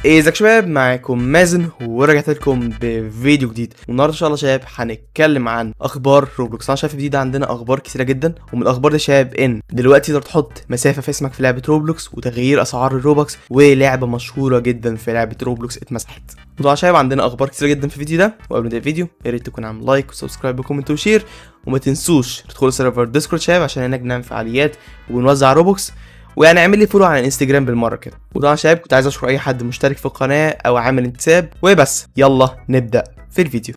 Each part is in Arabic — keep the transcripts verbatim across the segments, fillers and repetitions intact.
ايه ازيك شباب، معاكم مازن ورجعت لكم بفيديو جديد. والنهارده ان شاء الله شباب هنتكلم عن اخبار روبلوكس. انا شايف الفيديو ده عندنا اخبار كتيره جدا، ومن الاخبار دي شباب ان دلوقتي تقدر تحط مسافه في اسمك في لعبه روبلوكس، وتغيير اسعار الروبكس، ولعبه مشهوره جدا في لعبه روبلوكس اتمسحت. وطبعا شباب عندنا اخبار كتيره جدا في الفيديو ده. وقبل ما نبدا الفيديو يا ريت تكون عامل لايك وسبسكرايب وكومنت وشير، وما تنسوش تدخلوا سيرفر ديسكورد شباب عشان هناك بنعمل فعاليات وبنوزع روبوكس، ويعني اعمل لي فولو على الانستجرام بالمره كده. وطبعا شباب كنت عايز اشكر اي حد مشترك في القناه او عامل انتساب، وبس يلا نبدا في الفيديو.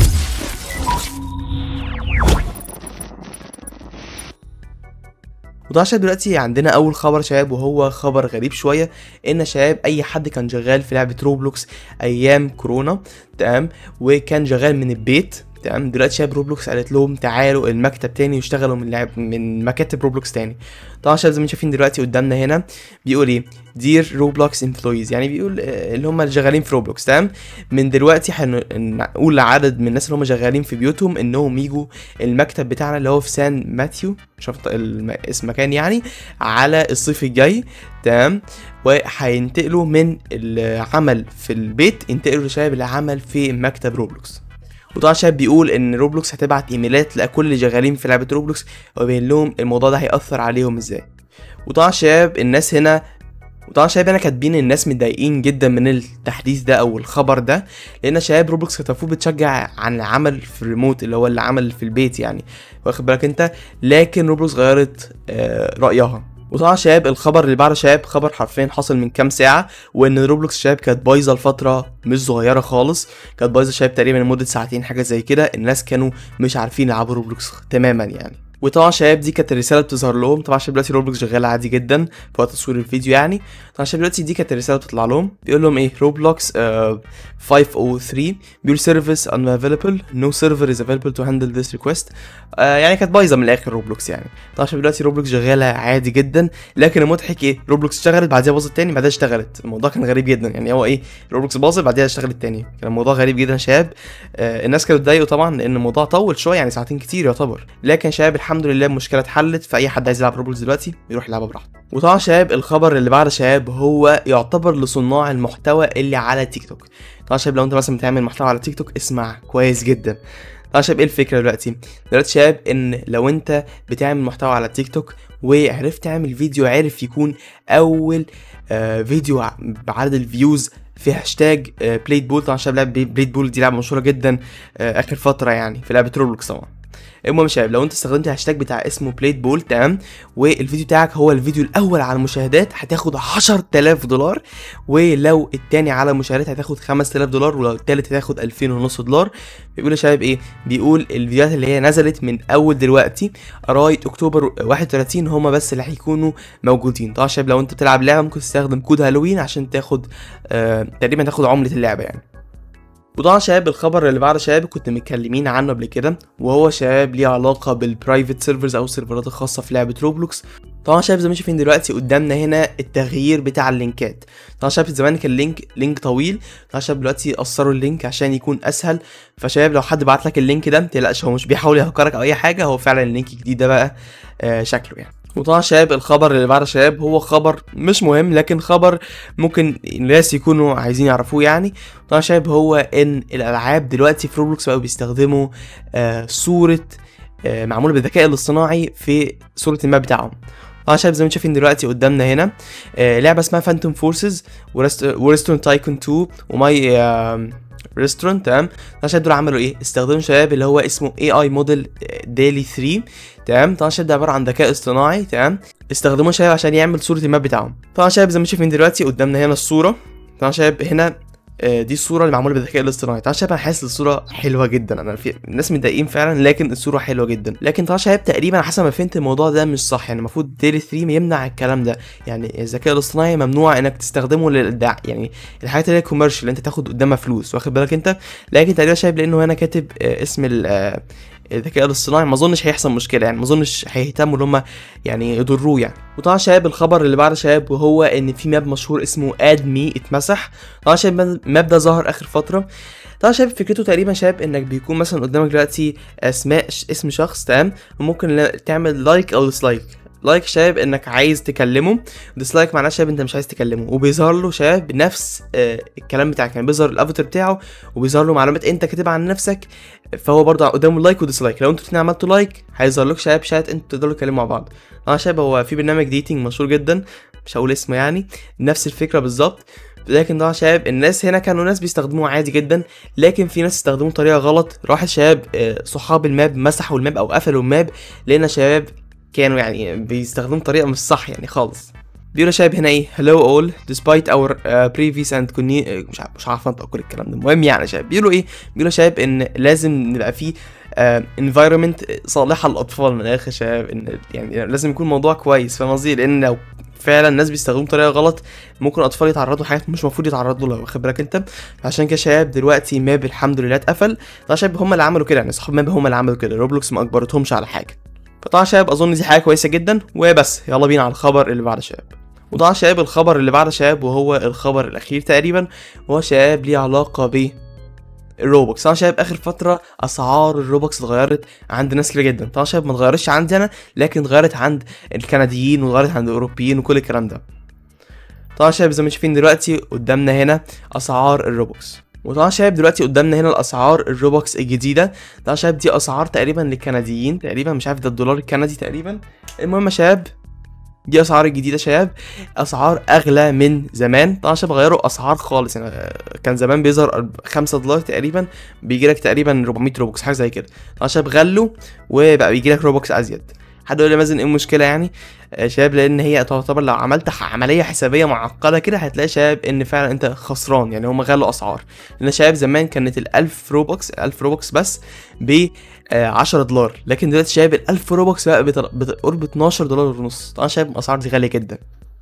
وطبعا شباب دلوقتي عندنا اول خبر شباب، وهو خبر غريب شويه. ان شباب اي حد كان شغال في لعبه روبلوكس ايام كورونا تمام، وكان شغال من البيت تمام، دلوقتي شباب روبلوكس قالت لهم تعالوا المكتب تاني يشتغلوا من لعب من مكاتب روبلوكس تاني. طبعا شباب زي ما شايفين دلوقتي قدامنا هنا بيقول ايه دير روبلوكس امبلويز، يعني بيقول اللي هم اللي شغالين في روبلوكس تمام. من دلوقتي هنقول لعدد من الناس اللي هم شغالين في بيوتهم انهم يجوا المكتب بتاعنا اللي هو في سان ماثيو، مش عارف اسم مكان يعني، على الصيف الجاي تمام. وهينتقلوا من العمل في البيت ينتقلوا لشباب العمل في مكتب روبلوكس. وطبعا شباب بيقول ان روبلوكس هتبعت ايميلات لكل اللي شغالين في لعبه روبلوكس وبين لهم الموضوع ده هيأثر عليهم ازاي. وطبعا شباب الناس هنا وطبعا شباب انا كاتبين الناس متضايقين جدا من التحديث ده او الخبر ده، لان شباب روبلوكس كانت المفروض بتشجع عن العمل في الريموت اللي هو العمل في البيت يعني، واخد بالك انت، لكن روبلوكس غيرت آه رأيها. وطبعا شباب الخبر اللي بعده شباب خبر حرفيا حصل من كام ساعه، وان روبلوكس شباب كانت بايظه لفتره مش صغيره خالص، كانت بايظه شباب تقريبا لمده ساعتين حاجه زي كده. الناس كانوا مش عارفين يلعبوا روبلوكس تماما يعني. وطبعا شباب دي كانت الرساله بتظهر لهم. طبعا شباب دلوقتي روبلوكس شغاله عادي جدا في وقت تصوير الفيديو يعني. طبعا شباب دلوقتي دي كانت الرساله بتطلع لهم بيقول لهم ايه روبلوكس آه خمسمية وثلاثة بيقول سيرفيس unavailable no server is available to handle this request. آه يعني كانت بايظه من الاخر روبلوكس يعني. طبعا شباب دلوقتي روبلوكس شغاله عادي جدا، لكن المضحك ايه روبلوكس اشتغلت بعديها باظت تاني بعدها اشتغلت. الموضوع كان غريب جدا يعني، هو ايه روبلوكس باظت بعديها اشتغلت تاني، كان الموضوع غريب جدا شباب. آه الناس كانوا اتضايقوا طبعا لان الموضوع طول شويه يعني ساعتين كتير يعتبر، لكن شباب الحمد لله المشكله اتحلت، فاي حد عايز يلعب روبلوكس دلوقتي يروح يلعبها براحته. وطبعا شباب الخبر اللي بعد شباب هو يعتبر لصناع المحتوى اللي على تيك توك. طبعا شباب لو انت مثلا بتعمل محتوى على تيك توك اسمع كويس جدا. طبعا شباب ايه الفكره دلوقتي دلوقتي شباب ان لو انت بتعمل محتوى على تيك توك وعرفت تعمل فيديو عارف يكون اول آه فيديو بعدد الفيوز في هاشتاج آه بليد بول. طبعا شباب لعبه بليد بول دي لعبه مشهوره جدا آه اخر فتره يعني في لعبه روبلوكس طبعا. المهم شباب لو انت استخدمت الهاشتاج بتاع اسمه بليد بول تمام، والفيديو بتاعك هو الفيديو الاول على المشاهدات هتاخد عشرة آلاف دولار، ولو التاني على المشاهدات هتاخد خمسة آلاف دولار، ولو التالت هتاخد ألفين ونص دولار. بيقول يا شباب ايه بيقول الفيديوهات اللي هي نزلت من اول دلوقتي قرايه اكتوبر واحد وثلاثين هما بس اللي هيكونوا موجودين. طبعا شباب لو انت بتلعب لعبه ممكن تستخدم كود هالوين عشان تاخد آه تقريبا تاخد عمله اللعبه يعني. وطبعا شباب الخبر اللي بعد شباب كنت متكلمين عنه قبل كده، وهو شباب ليه علاقه بالبرايفت سيرفرز او السيرفرات الخاصه في لعبه روبلوكس. طبعا شباب زي ما شايفين دلوقتي قدامنا هنا التغيير بتاع اللينكات. طبعا شباب زمان كان اللينك لينك طويل، طبعا شباب دلوقتي قصروا اللينك عشان يكون اسهل. فشباب لو حد بعت لك اللينك ده متقلقش، هو مش بيحاول يهكرك او اي حاجه، هو فعلا اللينك الجديد ده بقى آه شكله يعني. وطبعا شباب الخبر اللي بعد شباب هو خبر مش مهم، لكن خبر ممكن الناس يكونوا عايزين يعرفوه يعني. طبعا شباب هو ان الالعاب دلوقتي في روبلوكس بقوا بيستخدموا آه صورة آه معمولة بالذكاء الاصطناعي في صورة الماب بتاعهم. طبعا شباب زي ما انتم شايفين دلوقتي قدامنا هنا آه لعبة اسمها فانتوم فورسز وريستورانت تايكون اتنين وماي آه ريستورانت تمام. طبعا دول عملوا ايه استخدموا شباب اللي هو اسمه اي اي موديل دالي ثلاثة تمام. طبعا شباب ده عباره عن ذكاء اصطناعي تمام، استخدموه شباب عشان يعمل صوره الماب بتاعهم. طبعا شباب زي ما شايفين دلوقتي قدامنا هنا الصوره. طبعا شباب هنا آه دي الصوره اللي معموله بالذكاء الاصطناعي. طبعا شباب انا حاسس الصوره حلوه جدا، انا في الناس متضايقين فعلا لكن الصوره حلوه جدا. لكن طبعا شباب تقريبا حسب ما فهمت الموضوع ده مش صح، يعني المفروض دالي ثلاثة يمنع الكلام ده، يعني الذكاء الاصطناعي ممنوع انك تستخدمه للدع يعني الحاجات اللي هي كوميرشال اللي انت تاخد قدامها فلوس، واخد بالك انت. لكن تقريبا شايف لانه هنا كاتب آه اسم ال الذكاء الاصطناعي ما اظنش هيحصل مشكله يعني، ما اظنش هيهتموا ان هم يعني يضروه يعني. وطبعا شباب الخبر اللي بعد شباب وهو ان في ماب مشهور اسمه اد مي اتمسح. طبعا شباب الماب ده ظهر اخر فتره. طبعا شباب فكرته تقريبا شباب انك بيكون مثلا قدامك دلوقتي اسماء اسم شخص تمام، وممكن تعمل لايك او ديسلايك لايك شباب انك عايز تكلمه، ديسلايك معناه شباب انت مش عايز تكلمه، وبيظهر له شباب بنفس آه الكلام بتاعك، يعني بيظهر الافاتار بتاعه وبيظهر له معلومات انت كاتبها عن نفسك، فهو برضه قدامه لايك وديسلايك. لو انتوا الاثنين عملتوا لايك هيظهر لك شباب شات انتوا تقدروا تتكلموا مع بعض. اه شباب هو في برنامج ديتنج مشهور جدا مش هقول اسمه يعني، نفس الفكره بالظبط، لكن طبعا شباب الناس هنا كانوا ناس بيستخدموه عادي جدا، لكن في ناس استخدموه بطريقه غلط. راح شباب صحاب الماب مسحوا الماب او قفلوا الماب، لان شباب كانوا يعني بيستخدموا بطريقه مش صح يعني خالص. بيقولوا شباب هنا ايه hello all despite our uh, previous and كوني مش عارف مش عارف انطق كل الكلام ده. المهم يعني شباب بيقولوا ايه، بيقولوا شباب ان لازم نبقى فيه uh, environment صالحه للاطفال من الاخر شباب، ان يعني لازم يكون موضوع كويس فاهم قصدي، لان لو فعلا الناس بيستخدموا بطريقه غلط ممكن الاطفال يتعرضوا لحاجات مش المفروض يتعرضوا لها، واخد بالك انت. عشان كده شباب دلوقتي ماب الحمد لله اتقفل. طبعا شباب هم اللي عملوا كده، يعني اصحاب ماب هم اللي عملوا كده، روبلوكس ما اجبرتهمش على حاجه. فطبعا شباب اظن دي حاجه كويسه جدا. وبس يلا بينا على الخبر اللي بعد شباب. وطبعا شباب الخبر اللي بعد شباب وهو الخبر الاخير تقريبا، وهو شباب ليه علاقه ب الروبوكس. طبعا شباب اخر فتره اسعار الروبوكس اتغيرت عند ناس كتير جدا. طبعا شباب ما اتغيرتش عندي انا، لكن اتغيرت عند الكنديين واتغيرت عند الاوروبيين وكل الكلام ده. طبعا شباب زي ما شايفين دلوقتي قدامنا هنا اسعار الروبوكس. وطبعا شباب دلوقتي قدامنا هنا الاسعار الروبوكس الجديده. طبعا شباب دي اسعار تقريبا للكنديين تقريبا، مش عارف ده الدولار الكندي تقريبا. المهم يا شباب دي اسعار الجديده شباب، اسعار اغلى من زمان. طبعا شباب غيروا اسعار خالص، يعني كان زمان بيظهر خمسة دولار تقريبا بيجي لك تقريبا أربعمية روبوكس حاجه زي كده. طبعا شباب غلوا وبقى بيجي لك روبوكس ازيد. حد يقول لي مازن ايه المشكله يعني شباب؟ لان هي تعتبر لو عملت عمليه حسابيه معقده كده هتلاقي شباب ان فعلا انت خسران، يعني هم غلوا اسعار. لان شباب زمان كانت الألف روبوكس الألف روبوكس بس ب عشرة دولار، لكن دلوقتي شباب الألف روبوكس بقى بقرب اتناشر دولار ونص. طبعا شباب الاسعار دي غاليه جدا.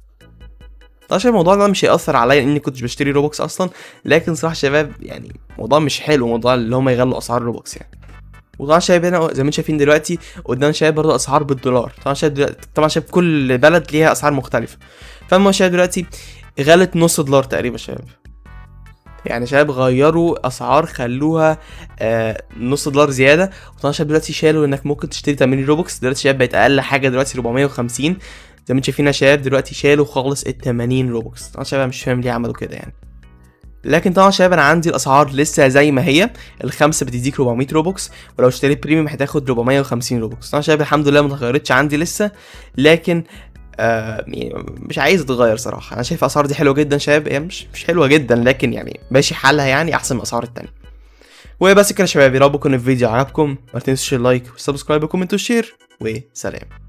طبعا شباب الموضوع ده مش هيأثر عليا اني كنتش بشتري روبوكس اصلا، لكن صراحه شباب يعني موضوع مش حلو، موضوع اللي هم يغلوا اسعار روبوكس يعني. وطبعا شايف هنا زي ما انتم شايفين دلوقتي قدام شايف برضه اسعار بالدولار. طبعا شايف دلوقتي طبعا شايف كل بلد ليها اسعار مختلفه، فاما شايف دلوقتي غلت نص دولار تقريبا شباب، يعني شباب غيروا اسعار خلوها آه نص دولار زياده. وطبعا شباب دلوقتي شالوا انك ممكن تشتري تمانين روبوكس، دلوقتي شباب بقت اقل حاجه دلوقتي أربعمية وخمسين زي ما انتم شايفين يا شباب. دلوقتي شالوا خالص ال تمانين روبوكس. طبعا شباب مش فاهم ليه عملوا كده يعني، لكن طبعا شباب انا عندي الاسعار لسه زي ما هي. الخمسه بتديك أربعمية روبوكس، ولو اشتريت بريميوم هتاخد أربعمية وخمسين روبوكس. طبعا شباب الحمد لله ما اتغيرتش عندي لسه، لكن آه يعني مش عايز اتغير صراحه. انا شايف الاسعار دي حلوه جدا شباب، هي مش مش حلوه جدا لكن يعني ماشي حالها، يعني احسن من الاسعار التانية. وبس كده يا شباب، يا رب يكون الفيديو عجبكم، ما تنسوش اللايك والسبسكرايب والكومنت والشير، وسلام.